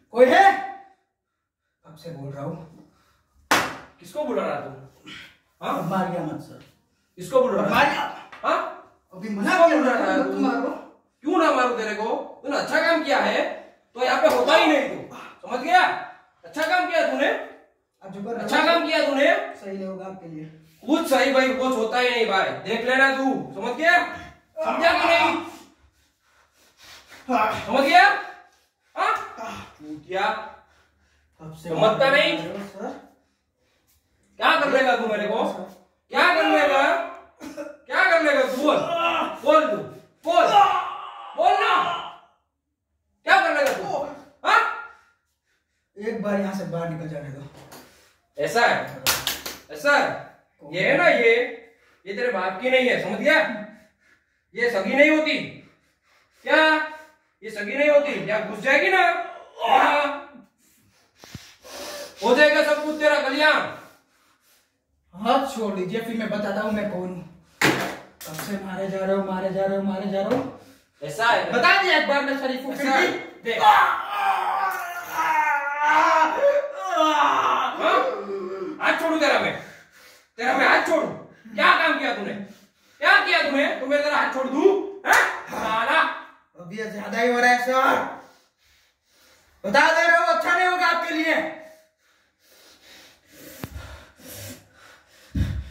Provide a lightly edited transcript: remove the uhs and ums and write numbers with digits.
कोई है? कब से बोल रहा हूँ। किसको बुला रहा तू? हाँ मार गया मत सर। किसको बुला रहा? मार गया। हाँ अभी मना किसको बुला रहा है तू तू? मारो। क्यों ना मारू तेरे को? तूने अच्छा काम किया है तो यहाँ पे होता ही नहीं तू, समझ गया? अच्छा काम किया तूने, अच्छा काम किया तूने। सही नहीं होगा आपके लिए। कुछ सही भाई कुछ होता ही नहीं भाई, देख लेना तू, समझ गया? समझा कि नहीं? समझ गया? हाँ क्या समझता नहीं? क्या कर लेगा तू मेरे को? क्या कर लेगा? क्या कर लेगा तू? बोल बोल तू बोल बोल ना, क्या कर लेगा तू? हाँ एक बार यहाँ से बाहर निकल जाने दो। ऐसा है, ऐसा है, ये है ना, ये तेरे बाप की नहीं है, समझ गया? ये सगी नहीं होती क्या? ये सगी नहीं होती, या घुस जाएगी ना हो जाएगा सब कुछ तेरा कल्याण। हाथ छोड़ दीजिए फिर मैं बताता हूँ मैं कौन हूँ। कब से मारे जा रहे हो, मारे जा रहे हो, मारे जा रहे हो। ऐसा है, बता दिया एक बार मैं शरीफ हूँ। ऐसा है, देख हाथ छोड़ू तेरा मैं हाथ छोड़ू? क्या काम किया तूने? क्या किया तूने? तो मैं तेरा हाथ छोड़ दूं? साला अभी ज्यादा ही हो रहा है सर। बता दे रहे हो अच्छा नहीं होगा आपके लिए।